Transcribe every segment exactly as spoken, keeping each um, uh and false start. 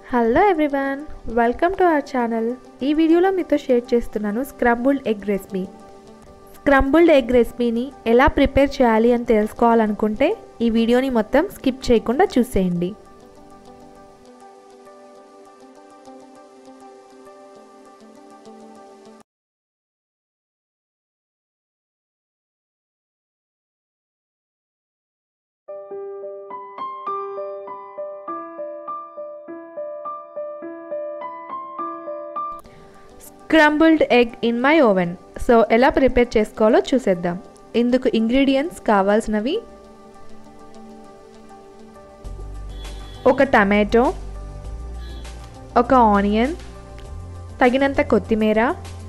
Hello everyone, welcome to our channel. ఈ వీడియోలో మీతో షేర్ చేస్తున్నాను scrambled egg recipe. Scrambled egg రెసిపీని ఎలా ప్రిపేర్ చేయాలి అని తెలుసుకోవాలనుకుంటే ఈ వీడియోని మొత్తం స్కిప్ చేయకుండా చూసేయండి. Scrambled egg in my oven. So ఎలా ప్రిపేర్ చేసుకోవాలో చూసేద్దాం. ఇందుకు ఇంగ్రీడియంట్స్ కావాల్సినవి: ఒక టమాటో, ఒక ఆనియన్, తగినంత కొత్తిమీర,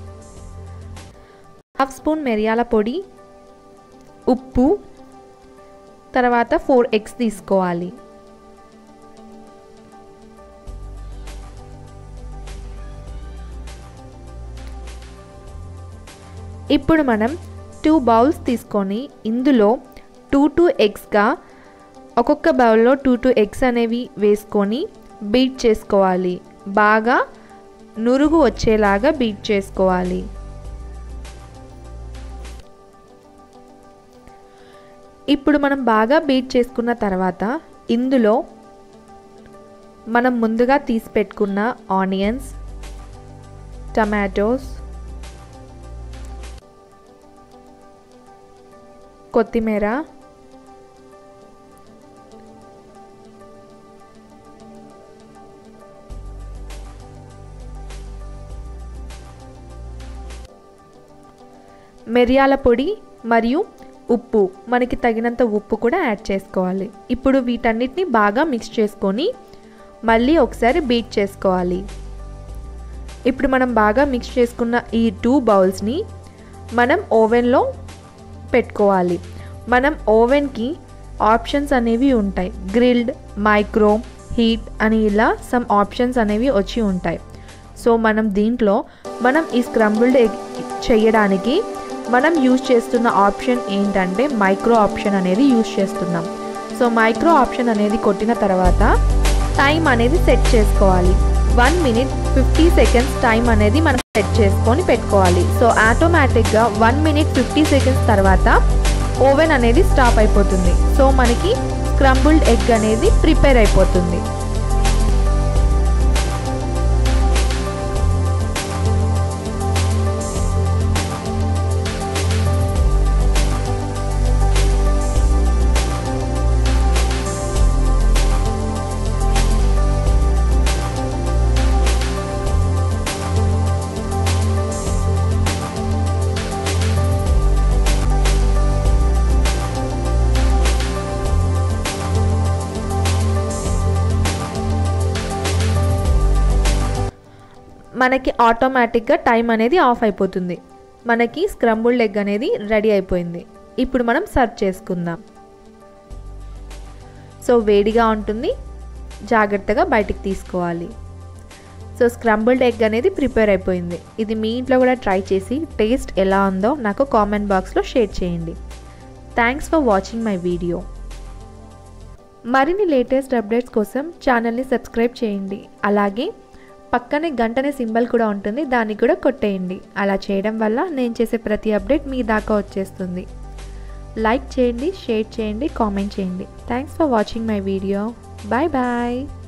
హాఫ్ స్పూన్ మిరియాల పొడి, ఉప్పు, తర్వాత ఫోర్ ఎగ్స్ తీసుకోవాలి. ఇప్పుడు మనం టూ బౌల్స్ తీసుకొని ఇందులో టూ టూ ఎగ్స్గా ఒక్కొక్క బౌల్లో టూ టూ ఎగ్స్ అనేవి వేసుకొని బీట్ చేసుకోవాలి. బాగా నురుగు వచ్చేలాగా బీట్ చేసుకోవాలి. ఇప్పుడు మనం బాగా బీట్ చేసుకున్న తర్వాత ఇందులో మనం ముందుగా తీసి పెట్టుకున్న ఆనియన్స్, టమాటోస్, కొత్తిమీర, మిరియాల పొడి మరియు ఉప్పు, మనకి తగినంత ఉప్పు కూడా యాడ్ చేసుకోవాలి. ఇప్పుడు వీటన్నిటిని బాగా మిక్స్ చేసుకొని మళ్ళీ ఒకసారి బీట్ చేసుకోవాలి. ఇప్పుడు మనం బాగా మిక్స్ చేసుకున్న ఈ టూ బౌల్స్ని మనం ఓవెన్లో పెట్టుకోవాలి. మనం ఓవెన్కి ఆప్షన్స్ అనేవి ఉంటాయి. గ్రిల్డ్, మైక్రో, హీట్ అని ఇలా సమ్ ఆప్షన్స్ అనేవి వచ్చి ఉంటాయి. సో మనం దీంట్లో మనం ఈ స్క్రంబుల్డ్ ఎగ్ చేయడానికి మనం యూజ్ చేస్తున్న ఆప్షన్ ఏంటంటే మైక్రో ఆప్షన్ అనేది యూజ్ చేస్తున్నాం. సో మైక్రో ఆప్షన్ అనేది కొట్టిన తర్వాత టైం అనేది సెట్ చేసుకోవాలి. One minute fifty seconds time అనేది మనం సెట్ చేసుకొని పెట్టుకోవాలి. సో ఆటోమేటిక్గా వన్ మినిట్ ఫిఫ్టీ సెకండ్స్ తర్వాత ఓవెన్ అనేది స్టాప్ అయిపోతుంది. సో మనకి స్క్రంబుల్డ్ ఎగ్ అనేది ప్రిపేర్ అయిపోతుంది. మనకి ఆటోమేటిక్గా టైం అనేది ఆఫ్ అయిపోతుంది. మనకి స్క్రంబుల్డ్ ఎగ్ అనేది రెడీ అయిపోయింది. ఇప్పుడు మనం సర్వ్ చేసుకుందాం. సో వేడిగా ఉంటుంది, జాగ్రత్తగా బయటికి తీసుకోవాలి. సో స్క్రంబుల్డ్ ఎగ్ అనేది ప్రిపేర్ అయిపోయింది. ఇది మీ ఇంట్లో కూడా ట్రై చేసి టేస్ట్ ఎలా ఉందో నాకు కామెంట్ బాక్స్లో షేర్ చేయండి. Thanks for watching my video. మరిన్ని లేటెస్ట్ అప్డేట్స్ కోసం ఛానల్ని సబ్స్క్రైబ్ చేయండి. అలాగే పక్కనే గంటనే సింబల్ కూడా ఉంటుంది, దాన్ని కూడా కొట్టేయండి. అలా చేయడం వల్ల నేను చేసే ప్రతి అప్డేట్ మీ దాకా వచ్చేస్తుంది. లైక్ చేయండి, షేర్ చేయండి, కామెంట్ చేయండి. Thanks for watching my video. Bye bye.